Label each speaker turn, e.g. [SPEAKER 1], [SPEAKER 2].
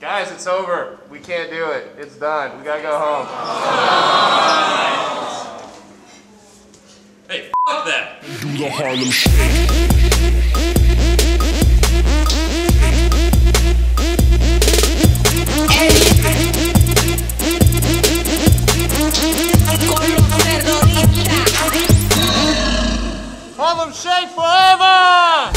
[SPEAKER 1] Guys, it's over. We can't do it. It's done. We gotta go home.
[SPEAKER 2] Hey, fuck that.
[SPEAKER 3] Do the Harlem Shake.
[SPEAKER 1] Harlem Shake forever!